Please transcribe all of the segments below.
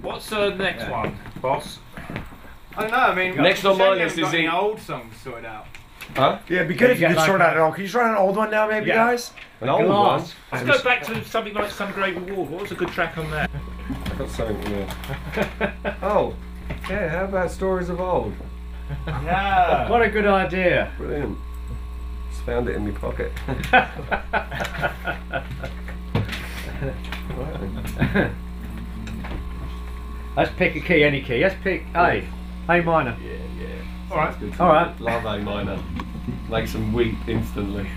What's the next one, boss? I don't know, I mean, next on my list is the old songs sorted out. Huh? Yeah, it'd be good if you could like sort out an old. Can you sort out an old one now, maybe, guys? An old one? Let's go back to something like Some Great Reward. What was a good track on that? I got something here. Oh, yeah, how about Stories of Old? Yeah. What a good idea. Brilliant. Just found it in my pocket. Let's pick a key, any key. Let's pick A. A minor. Yeah. Alright. Good. Alright. Love A minor. Makes them weep instantly.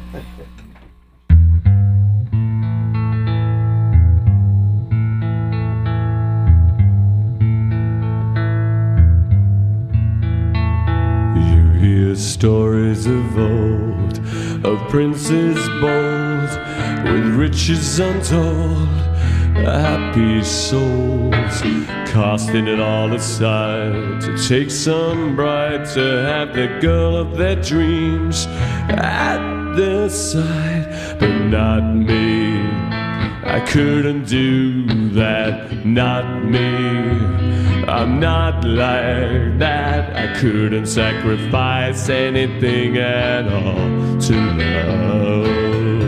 You hear stories of old, of princes bold, with riches untold, happy souls, casting it all aside to take some bride, to have the girl of their dreams at their side. But not me, I couldn't do that, not me. I'm not like that. I couldn't sacrifice anything at all to love.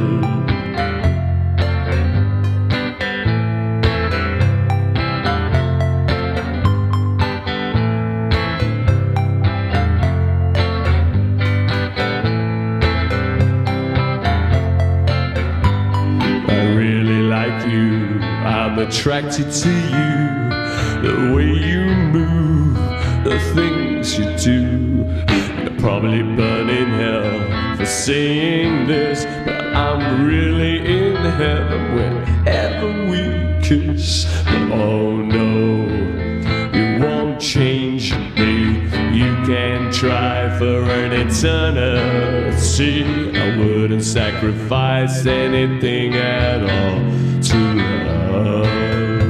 I really like you. I'm attracted to you. The way you move, the things you do. You'll probably burn in hell for saying this, but I'm really in heaven whenever we kiss. But oh no, you won't change me. You can try for an eternity. I wouldn't sacrifice anything at all to love.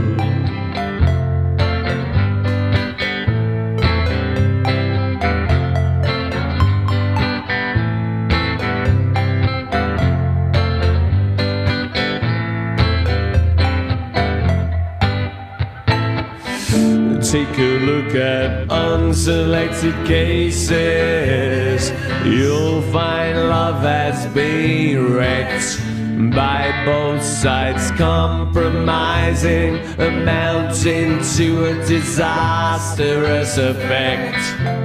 Take a look at unselected cases. You'll find love has been wrecked by both sides, compromising, amounting to a disastrous effect.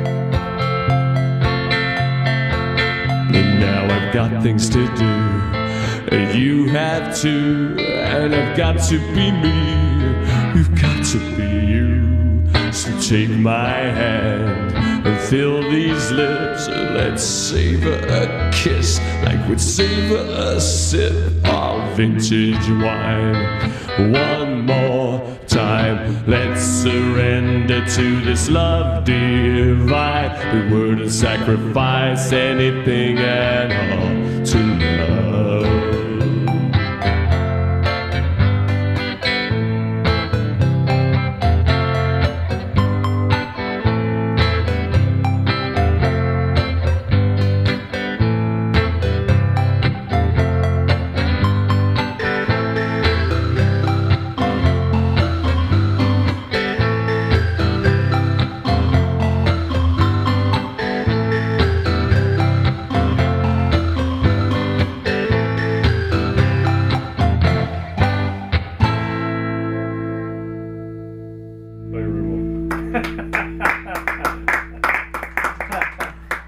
And now I've got things to do, and you have to, and I've got to be me. You've got to be you. So take my hand and fill these lips. Let's savor a kiss like we'd savor a sip of vintage wine. One more time, let's surrender to this love divine. We wouldn't sacrifice anything at all to love.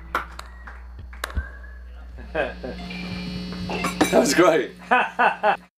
That was great.